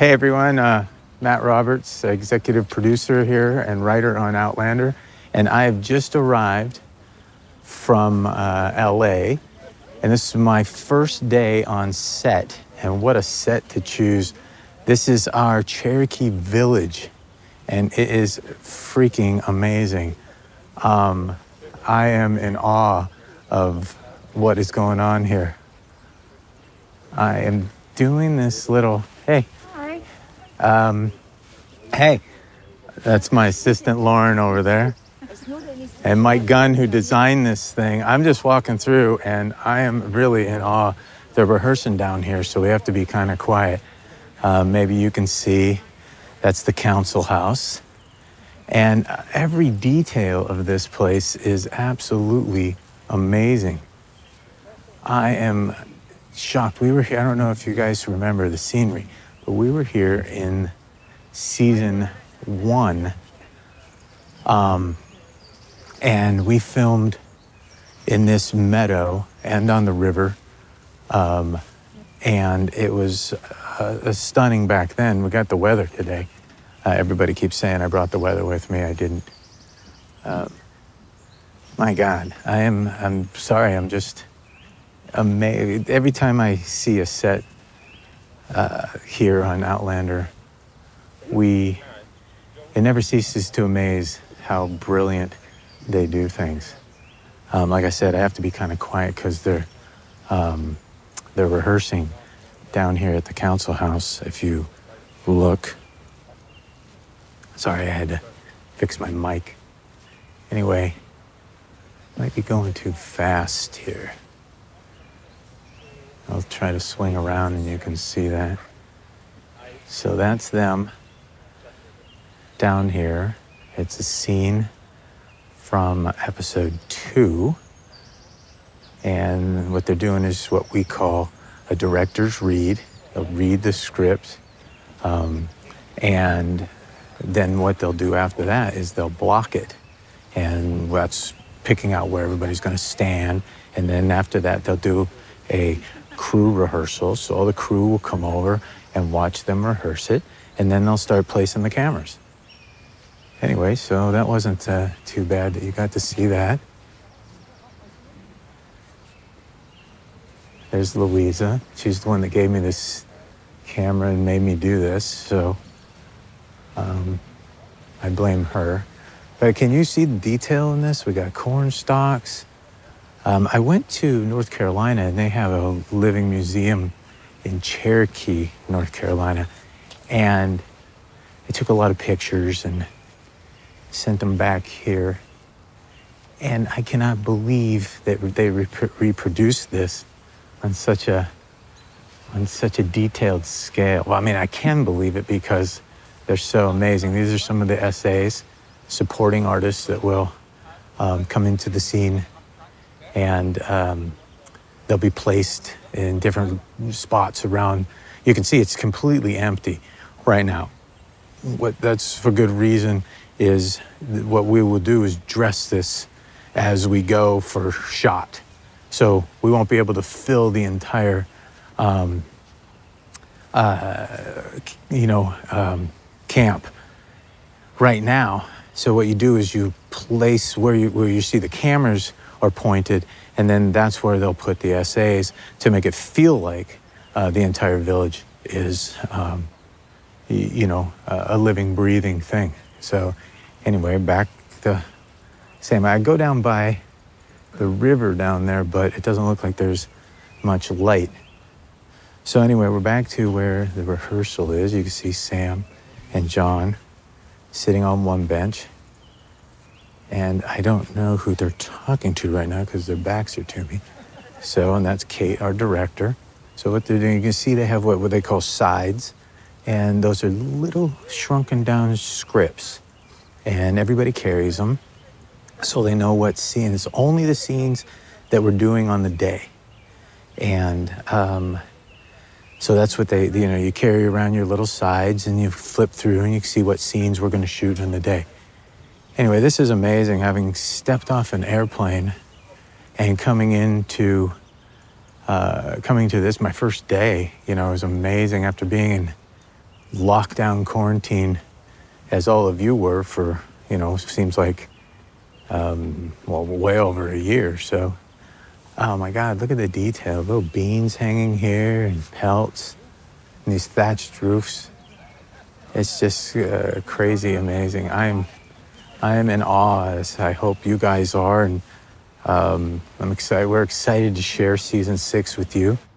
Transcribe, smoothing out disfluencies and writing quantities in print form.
Hey everyone, Matt Roberts, executive producer here and writer on Outlander, and I have just arrived from LA, and this is my first day on set, and what a set to choose. This is our Cherokee Village, and it is freaking amazing. I am in awe of what is going on here. I am doing this little, hey. Hey, that's my assistant Lauren over there. And Mike Gunn, who designed this thing. I'm just walking through and I am really in awe. They're rehearsing down here, so we have to be kind of quiet. Maybe you can see that's the council house. And every detail of this place is absolutely amazing. I am shocked. We were here, I don't know if you guys remember the scenery, but we were here in season 1, and we filmed in this meadow and on the river, and it was stunning back then. We got the weather today. Everybody keeps saying I brought the weather with me. I didn't. My God, I'm sorry. I'm just amazed. Every time I see a set here on Outlander, it never ceases to amaze how brilliant they do things. Like I said, I have to be kind of quiet because they're rehearsing down here at the council house. If you look, sorry, I had to fix my mic. Anyway, might be going too fast here. I'll try to swing around and you can see that. So that's them down here. It's a scene from episode 2. And what they're doing is what we call a director's read. They'll read the script. And then what they'll do after that is they'll block it. And that's picking out where everybody's going to stand. And then after that, they'll do a crew rehearsal, so all the crew will come over and watch them rehearse it, and then they'll start placing the cameras. Anyway, so that wasn't too bad that you got to see that. There's Louisa. She's the one that gave me this camera and made me do this, so I blame her. But can you see the detail in this? We got corn stalks. I went to North Carolina, and they have a living museum in Cherokee, North Carolina. And I took a lot of pictures and sent them back here. And I cannot believe that they reproduced this on such a detailed scale. Well, I mean, I can believe it because they're so amazing. These are some of the essays, supporting artists that will come into the scene. And they'll be placed in different spots around. You can see it's completely empty right now. That's for good reason. Is what we will do is dress this as we go for shot. So we won't be able to fill the entire, camp right now. So what you do is you place where you see the cameras are pointed, and then that's where they'll put the essays to make it feel like the entire village is, a living, breathing thing. So anyway, back the same. I go down by the river down there, but it doesn't look like there's much light. So anyway, we're back to where the rehearsal is. You can see Sam and John sitting on one bench. And I don't know who they're talking to right now because their backs are to me. So, and that's Kate, our director. So what they're doing, you can see they have what they call sides. And those are little shrunken down scripts. And everybody carries them so they know what scene. It's only the scenes that we're doing on the day. And so that's what you carry around your little sides and you flip through and you can see what scenes we're going to shoot on the day. Anyway, this is amazing, having stepped off an airplane and coming to this, my first day, it was amazing after being in lockdown quarantine as all of you were for, seems like, well, way over a year. So, oh my God, look at the detail. Little beans hanging here and pelts and these thatched roofs. It's just crazy amazing. I am in awe, as I hope you guys are. And I'm excited. We're excited to share season 6 with you.